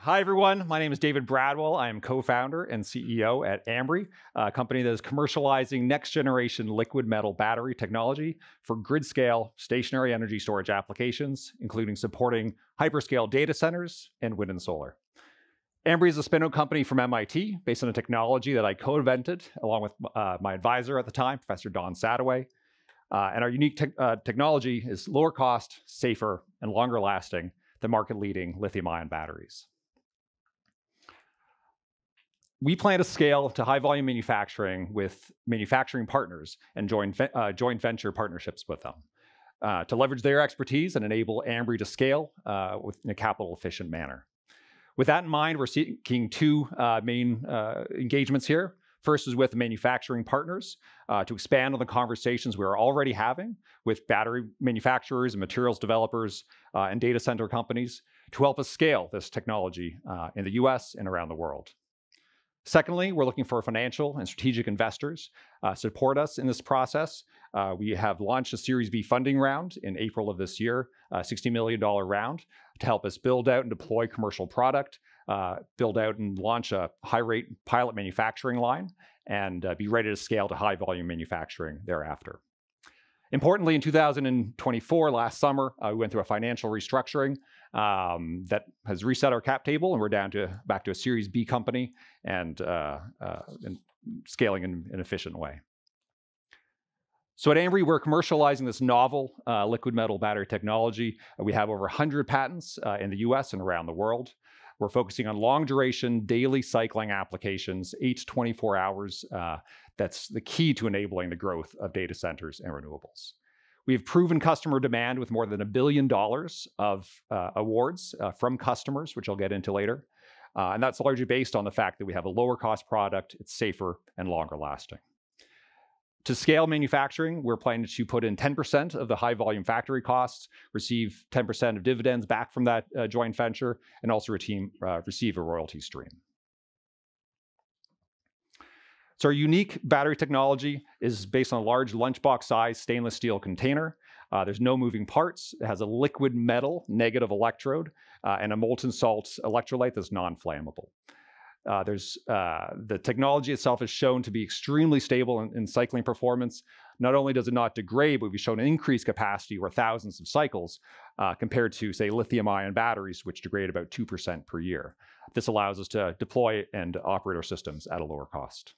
Hi, everyone. My name is David Bradwell. I am co-founder and CEO at Ambri, a company that is commercializing next-generation liquid metal battery technology for grid-scale stationary energy storage applications, including supporting hyperscale data centers and wind and solar. Ambri is a spin-out company from MIT based on a technology that I co-invented along with my advisor at the time, Professor Don Sadoway. And our unique technology is lower cost, safer, and longer lasting than market-leading lithium-ion batteries. We plan to scale to high-volume manufacturing with manufacturing partners and joint venture partnerships with them to leverage their expertise and enable Ambri to scale in a capital-efficient manner. With that in mind, we're seeking two main engagements here. First is with manufacturing partners to expand on the conversations we're already having with battery manufacturers and materials developers and data center companies to help us scale this technology in the US and around the world. Secondly, we're looking for financial and strategic investors to support us in this process. We have launched a Series B funding round in April of this year, a $60 million round, to help us build out and deploy commercial product, build out and launch a high-rate pilot manufacturing line, and be ready to scale to high-volume manufacturing thereafter. Importantly, in 2024, last summer, we went through a financial restructuring that has reset our cap table, and we're back to a Series B company and scaling in an efficient way. So at Ambri, we're commercializing this novel liquid metal battery technology. We have over 100 patents in the US and around the world. We're focusing on long-duration, daily cycling applications, 8 to 24 hours. That's the key to enabling the growth of data centers and renewables. We have proven customer demand with more than $1 billion of awards from customers, which I'll get into later. And that's largely based on the fact that we have a lower cost product, it's safer and longer lasting. To scale manufacturing, we're planning to put in 10% of the high volume factory costs, receive 10% of dividends back from that joint venture, and also receive a royalty stream. So our unique battery technology is based on a large lunchbox size stainless steel container. There's no moving parts. It has a liquid metal negative electrode and a molten salt electrolyte that's non-flammable. The technology itself is shown to be extremely stable in cycling performance. Not only does it not degrade, but we've shown an increased capacity over thousands of cycles compared to, say, lithium-ion batteries, which degrade about 2% per year. This allows us to deploy and operate our systems at a lower cost.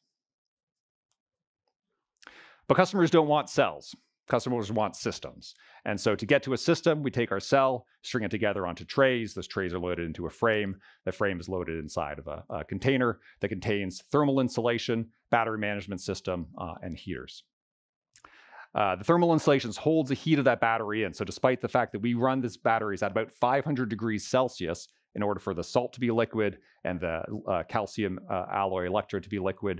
But customers don't want cells. Customers want systems. And so to get to a system, we take our cell, string it together onto trays. Those trays are loaded into a frame. The frame is loaded inside of a container that contains thermal insulation, battery management system, and heaters. The thermal insulation holds the heat of that battery in. So despite the fact that we run this batteries at about 500 degrees Celsius in order for the salt to be liquid and the calcium alloy electrode to be liquid,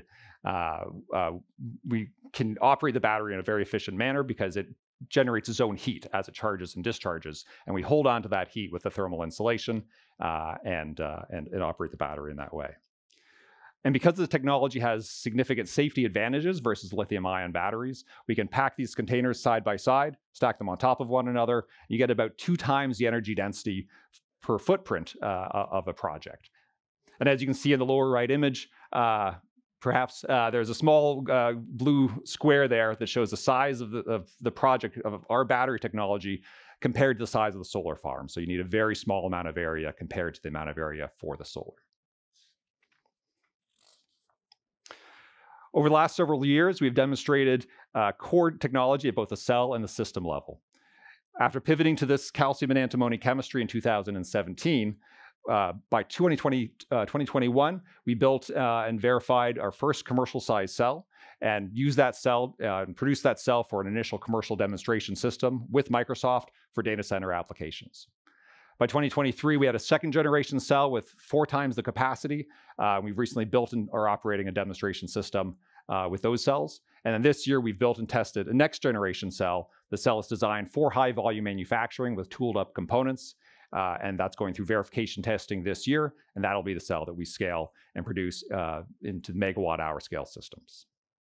we can operate the battery in a very efficient manner because it generates its own heat as it charges and discharges. And we hold on to that heat with the thermal insulation and operate the battery in that way. And because the technology has significant safety advantages versus lithium-ion batteries, we can pack these containers side by side, stack them on top of one another. You get about 2 times the energy density per footprint of a project. And as you can see in the lower right image, perhaps there's a small blue square there that shows the size of the project of our battery technology compared to the size of the solar farm. So you need a very small amount of area compared to the amount of area for the solar. Over the last several years, we've demonstrated core technology at both the cell and the system level. After pivoting to this calcium and antimony chemistry in 2017, by 2021, we built and verified our first commercial size cell and used that cell and produced that cell for an initial commercial demonstration system with Microsoft for data center applications. By 2023, we had a second generation cell with 4 times the capacity. We've recently built and are operating a demonstration system with those cells. And then this year, we've built and tested a next generation cell. The cell is designed for high volume manufacturing with tooled up components. And that's going through verification testing this year. And that'll be the cell that we scale and produce into megawatt hour scale systems.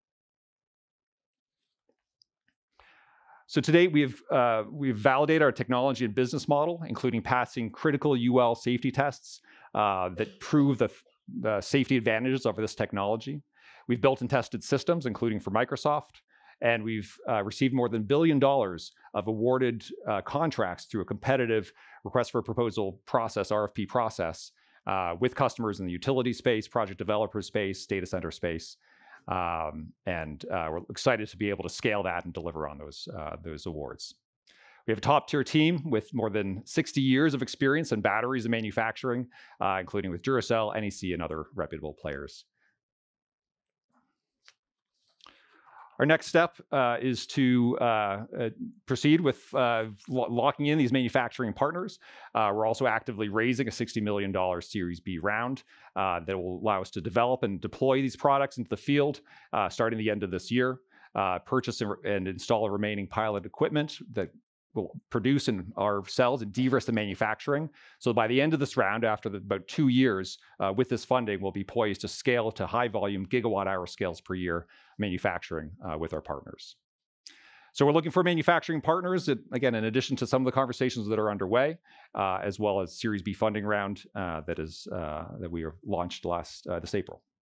So to date, we've validated our technology and business model, including passing critical UL safety tests that prove the safety advantages of this technology. We've built and tested systems, including for Microsoft, and we've received more than $1 billion of awarded contracts through a competitive request for proposal process, RFP process, with customers in the utility space, project developer space, data center space. And we're excited to be able to scale that and deliver on those awards. We have a top-tier team with more than 60 years of experience in batteries and manufacturing, including with Duracell, NEC, and other reputable players. Our next step is to proceed with locking in these manufacturing partners. We're also actively raising a $60 million Series B round that will allow us to develop and deploy these products into the field starting the end of this year, purchase and install remaining pilot equipment that will produce in our cells and de-risk the manufacturing. So by the end of this round, after about 2 years, with this funding, we'll be poised to scale to high volume gigawatt-hour scales per year manufacturing with our partners. So we're looking for manufacturing partners that, again, in addition to some of the conversations that are underway, as well as Series B funding round that we launched this April.